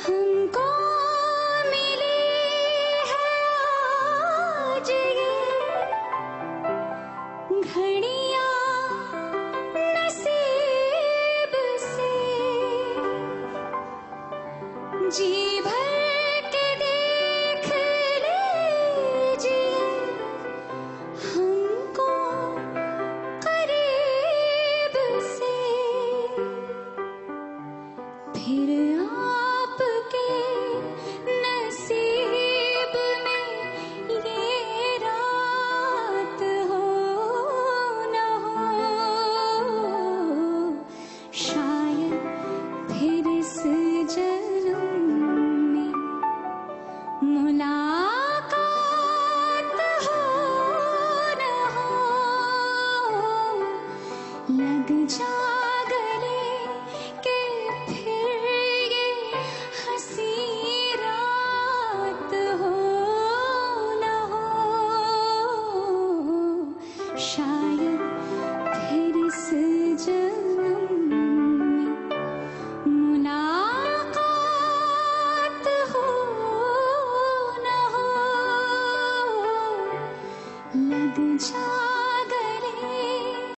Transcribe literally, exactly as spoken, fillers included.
हमको मिली है आज ये घड़ियां नसीब से, जी भर के देख लीजिए हमको करीब से, फिर